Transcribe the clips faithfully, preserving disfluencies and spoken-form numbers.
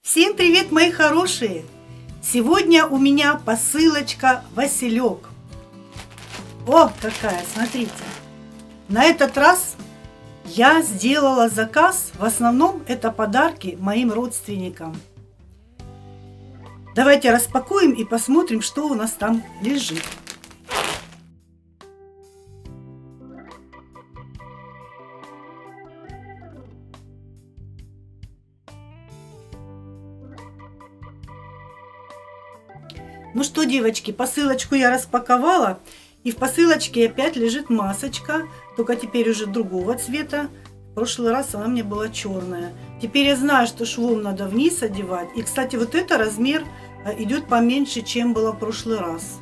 Всем привет, мои хорошие! Сегодня у меня посылочка Василек. О, какая, смотрите! На этот раз я сделала заказ. В основном это подарки моим родственникам. Давайте распакуем и посмотрим, что у нас там лежит. Ну что, девочки, посылочку я распаковала. И в посылочке опять лежит масочка, только теперь уже другого цвета. В прошлый раз она мне была черная. Теперь я знаю, что швом надо вниз одевать. И, кстати, вот это размер идет поменьше, чем было в прошлый раз.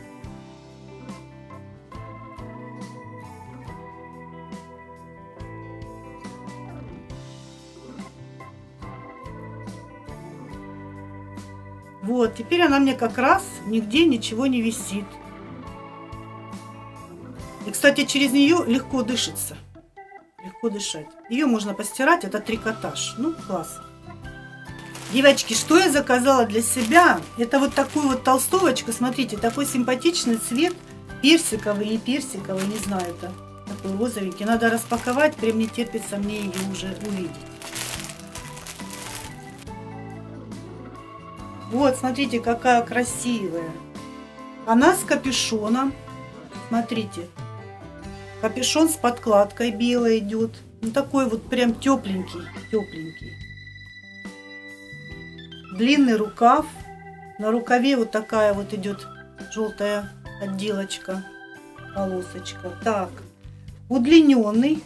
Вот, теперь она мне как раз нигде ничего не висит. И, кстати, через нее легко дышится. Легко дышать. Ее можно постирать, это трикотаж. Ну, класс. Девочки, что я заказала для себя? Это вот такую вот толстовочку. Смотрите, такой симпатичный цвет. Персиковый и персиковый, не знаю, это такой розовенький. Надо распаковать, прям не терпится мне ее уже увидеть. Вот, смотрите, какая красивая. Она с капюшоном. Смотрите. Капюшон с подкладкой белой идет. Ну, такой вот прям тепленький, тепленький. Длинный рукав. На рукаве вот такая вот идет желтая отделочка, полосочка. Так, удлиненный.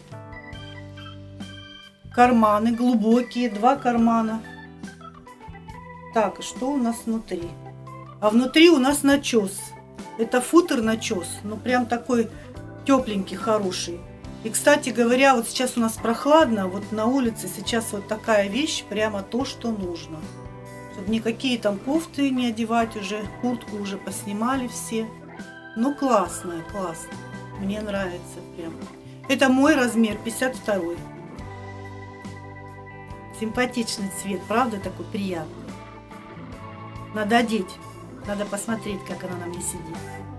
Карманы глубокие, два кармана. Так, что у нас внутри? А внутри у нас начес. Это футер начес, ну прям такой тепленький, хороший. И, кстати говоря, вот сейчас у нас прохладно, вот на улице сейчас вот такая вещь, прямо то, что нужно. Чтобы никакие там кофты не одевать уже, куртку уже поснимали все. Ну классная, классно. Мне нравится прям. Это мой размер, пятьдесят второй. Симпатичный цвет, правда, такой приятный. Надо одеть, надо посмотреть, как она на мне сидит.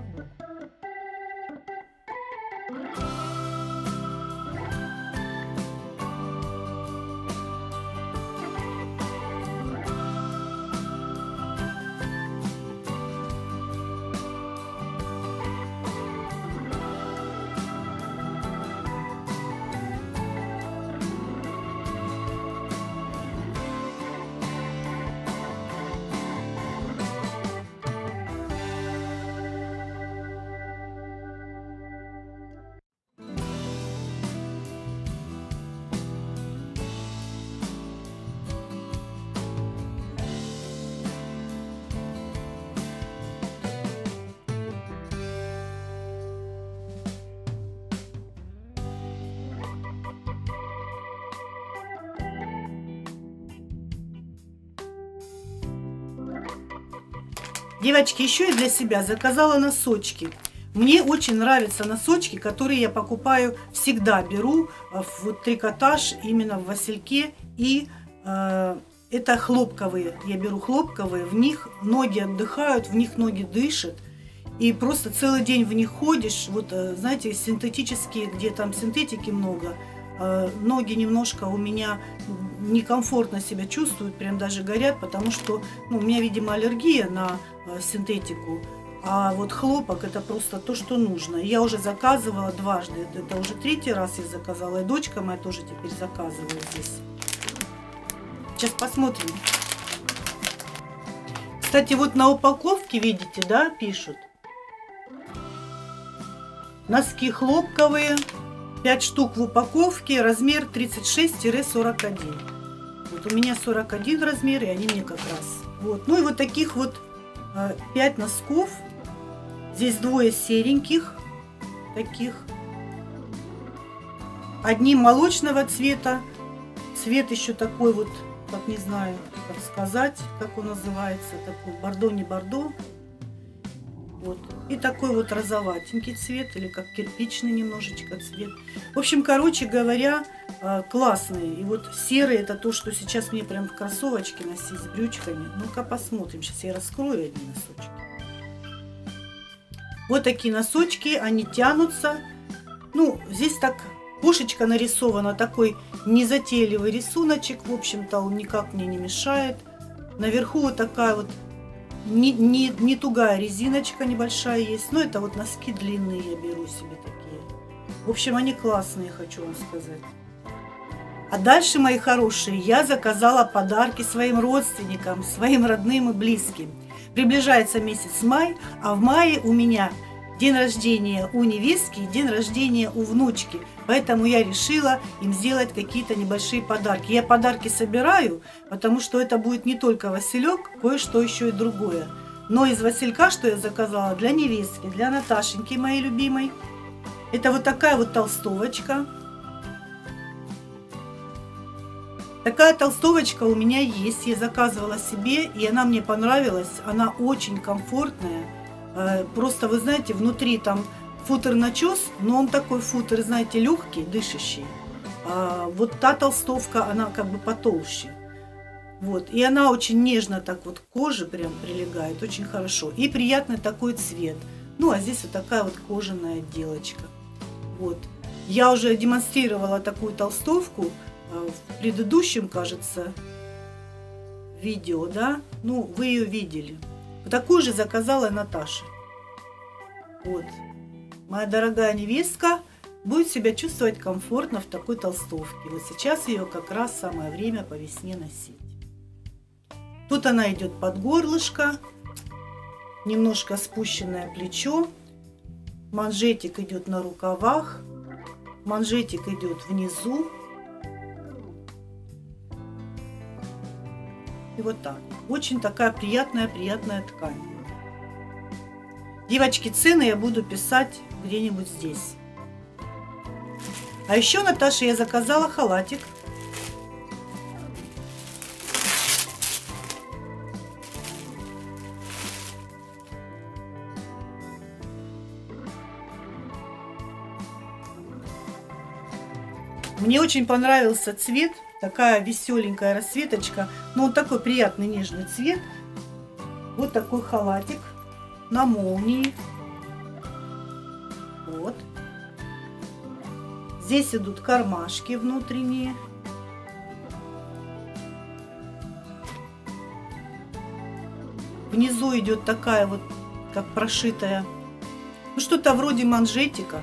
Девочки, еще и для себя заказала носочки. Мне очень нравятся носочки, которые я покупаю всегда. Беру в трикотаж именно в Васильке. И э, это хлопковые. Я беру хлопковые. В них ноги отдыхают, в них ноги дышат. И просто целый день в них ходишь. Вот, знаете, синтетические, где там синтетики много. Э, ноги немножко у меня некомфортно себя чувствуют, прям даже горят, потому что ну, у меня, видимо, аллергия на э, синтетику. А вот хлопок это просто то, что нужно. Я уже заказывала дважды. Это уже третий раз я заказала. И дочка моя тоже теперь заказывает здесь. Сейчас посмотрим. Кстати, вот на упаковке, видите, да, пишут. Носки хлопковые. пять штук в упаковке. Размер тридцать шесть сорок один. Вот у меня сорок один размер, и они мне как раз. Вот. Ну и вот таких вот пять носков. Здесь двое сереньких таких. Одни молочного цвета. Цвет еще такой вот, как не знаю, как сказать, как он называется. Такой бордо, не бордо. Вот. И такой вот розоватенький цвет, или как кирпичный немножечко цвет. В общем, короче говоря, э, классные. И вот серый это то, что сейчас мне прям в кроссовочке носить с брючками. Ну-ка посмотрим. Сейчас я раскрою одни носочки. Вот такие носочки, они тянутся. Ну, здесь так кошечка нарисована, такой незатейливый рисуночек. В общем-то, он никак мне не мешает. Наверху вот такая вот не, не, не тугая резиночка небольшая есть. Но это вот носки длинные я беру себе такие. В общем, они классные, хочу вам сказать. А дальше, мои хорошие, я заказала подарки своим родственникам, своим родным и близким. Приближается месяц май, а в мае у меня день рождения у невестки и день рождения у внучки. Поэтому я решила им сделать какие-то небольшие подарки. Я подарки собираю, потому что это будет не только василек, кое-что еще и другое. Но из василька, что я заказала для невестки, для Наташеньки, моей любимой, это вот такая вот толстовочка. Такая толстовочка у меня есть, я заказывала себе, и она мне понравилась. Она очень комфортная. Просто, вы знаете, внутри там футер-начес, но он такой футер, знаете, легкий, дышащий. А вот та толстовка, она как бы потолще. Вот. И она очень нежно так вот к коже прям прилегает, очень хорошо. И приятный такой цвет. Ну, а здесь вот такая вот кожаная отделочка. Вот. Я уже демонстрировала такую толстовку в предыдущем, кажется, видео, да? Ну, вы ее видели. Такую же заказала Наташа. Вот. Моя дорогая невестка будет себя чувствовать комфортно в такой толстовке. Вот сейчас ее как раз самое время по весне носить. Тут она идет под горлышко. Немножко спущенное плечо. Манжетик идет на рукавах. Манжетик идет внизу. И вот так. Очень такая приятная-приятная ткань. Девочки, цены я буду писать где-нибудь здесь. А еще, Наташе, я заказала халатик. Мне очень понравился цвет. Такая веселенькая расцветочка. Но он такой приятный нежный цвет. Вот такой халатик на молнии. Вот. Здесь идут кармашки внутренние. Внизу идет такая вот, как прошитая, ну что-то вроде манжетика.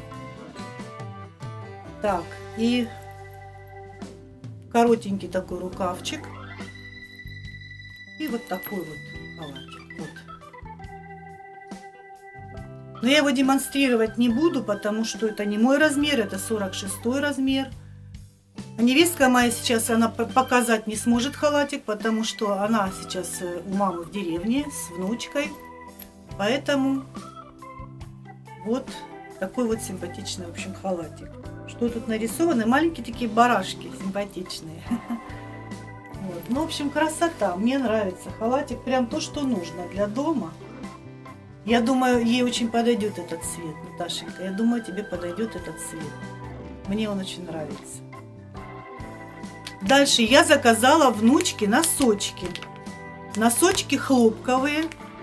Так, и коротенький такой рукавчик. И вот такой вот халатик. Вот. Но я его демонстрировать не буду, потому что это не мой размер, это сорок шестой размер. А невестка моя сейчас, она показать не сможет халатик, потому что она сейчас у мамы в деревне с внучкой. Поэтому вот такой вот симпатичный, в общем, халатик. Что тут нарисованы? Маленькие такие барашки симпатичные. Вот. Ну, в общем, красота. Мне нравится халатик. Прям то, что нужно для дома. Я думаю, ей очень подойдет этот цвет, Наташенька. Я думаю, тебе подойдет этот цвет. Мне он очень нравится. Дальше я заказала внучке носочки. Носочки хлопковые.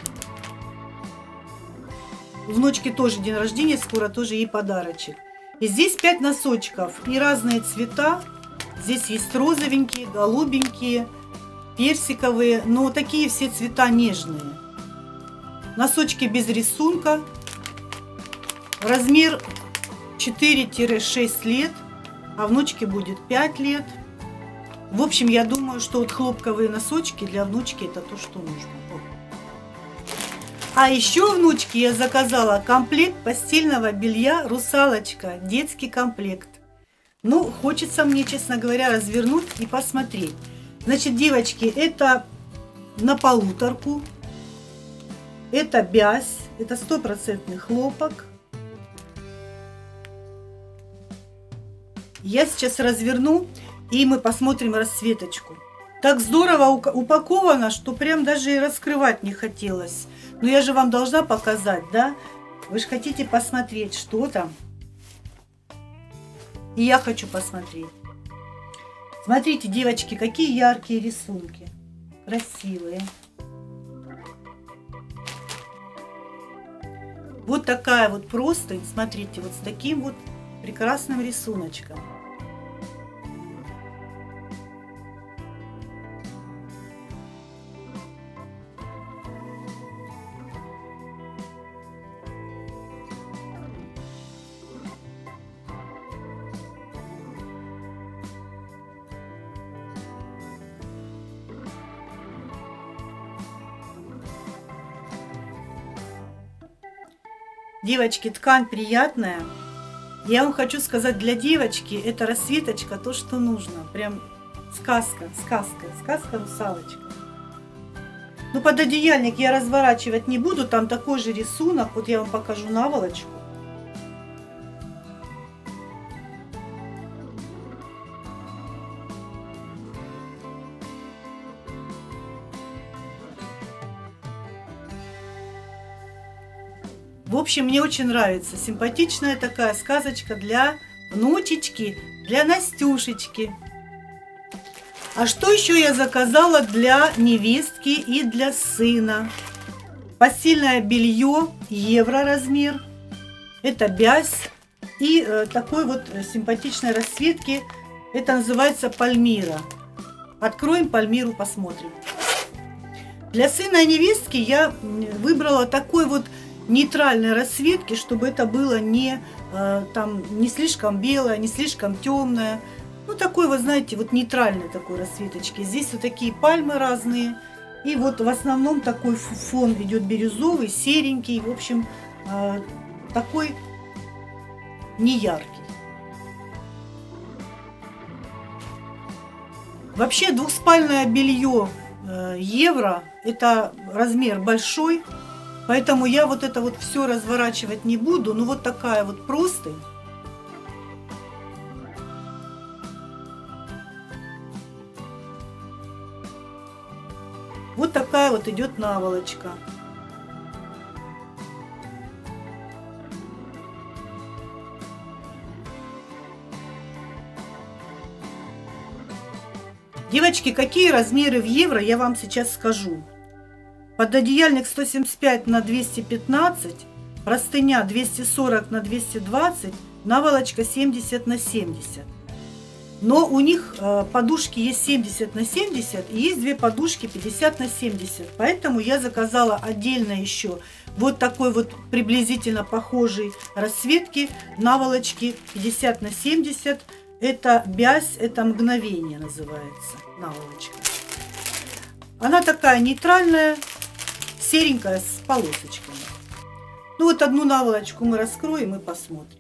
Внучке тоже день рождения, скоро тоже ей подарочек. И здесь пять носочков и разные цвета. Здесь есть розовенькие, голубенькие, персиковые, но такие все цвета нежные. Носочки без рисунка. Размер четыре-шесть лет, а внучке будет пять лет. В общем, я думаю, что вот хлопковые носочки для внучки это то, что нужно. А еще внучке я заказала комплект постельного белья «Русалочка», детский комплект. Ну, хочется мне, честно говоря, развернуть и посмотреть. Значит, девочки, это на полуторку, это бязь, это стопроцентный хлопок. Я сейчас разверну, и мы посмотрим расцветочку. Так здорово упаковано, что прям даже и раскрывать не хотелось. Но я же вам должна показать, да? Вы же хотите посмотреть, что там. И я хочу посмотреть. Смотрите, девочки, какие яркие рисунки. Красивые. Вот такая вот простынь, смотрите, вот с таким вот прекрасным рисуночком. Девочки, ткань приятная. Я вам хочу сказать, для девочки эта расцветочка то, что нужно. Прям сказка, сказка, сказка-русалочка. Ну, пододеяльник я разворачивать не буду, там такой же рисунок. Вот я вам покажу наволочку. В общем, мне очень нравится. Симпатичная такая сказочка для внучечки, для Настюшечки. А что еще я заказала для невестки и для сына? Постельное белье, евро размер. Это бязь. И э, такой вот симпатичной расцветки. Это называется Пальмира. Откроем Пальмиру, посмотрим. Для сына и невестки я выбрала такой вот нейтральной расцветки, чтобы это было не, э, там, не слишком белое, не слишком темное. Ну, такой, вы знаете, вот нейтральной такой расцветочки. Здесь вот такие пальмы разные. И вот в основном такой фон идет бирюзовый, серенький. В общем, э, такой неяркий. Вообще, двухспальное белье э, евро, это размер большой. Поэтому я вот это вот все разворачивать не буду. Ну, вот такая вот простынь. Вот такая вот идет наволочка. Девочки, какие размеры в евро, я вам сейчас скажу. Пододеяльник сто семьдесят пять на двести пятнадцать, простыня двести сорок на двести двадцать, наволочка семьдесят на семьдесят. Но у них э, подушки есть семьдесят на семьдесят и есть две подушки пятьдесят на семьдесят. Поэтому я заказала отдельно еще вот такой вот приблизительно похожей расцветки наволочки пятьдесят на семьдесят. Это бязь, это мгновение называется наволочка. Она такая нейтральная, серенькая, с полосочками. Ну вот одну наволочку мы раскроем и посмотрим.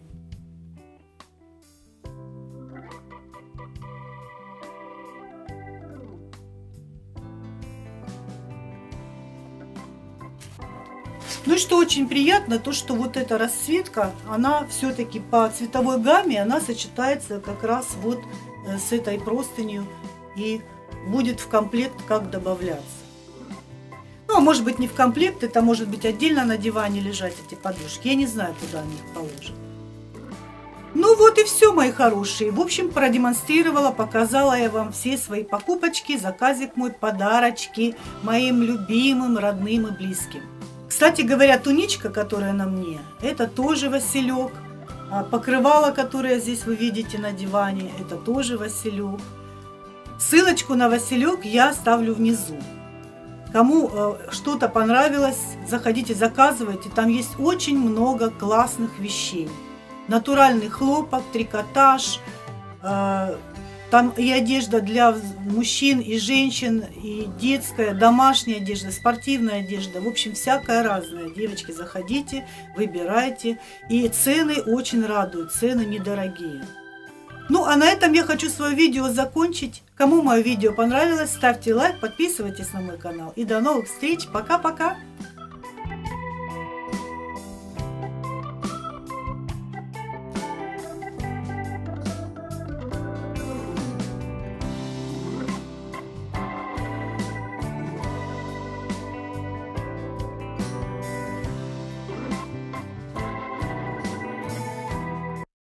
Ну и что очень приятно, то что вот эта расцветка, она все-таки по цветовой гамме, она сочетается как раз вот с этой простынью и будет в комплект как добавляться. Ну, а может быть не в комплект, это может быть отдельно на диване лежать эти подушки. Я не знаю, куда они их положат. Ну вот и все, мои хорошие. В общем, продемонстрировала, показала я вам все свои покупочки, заказик мой, подарочки моим любимым, родным и близким. Кстати говоря, туничка, которая на мне, это тоже василек. Покрывало, которое здесь вы видите на диване, это тоже василек. Ссылочку на василек я оставлю внизу. Кому э, что-то понравилось, заходите, заказывайте. Там есть очень много классных вещей. Натуральный хлопок, трикотаж. Э, там и одежда для мужчин и женщин, и детская, домашняя одежда, спортивная одежда. В общем, всякая разная. Девочки, заходите, выбирайте. И цены очень радуют, цены недорогие. Ну, а на этом я хочу свое видео закончить. Кому мое видео понравилось, ставьте лайк, подписывайтесь на мой канал. И до новых встреч. Пока-пока!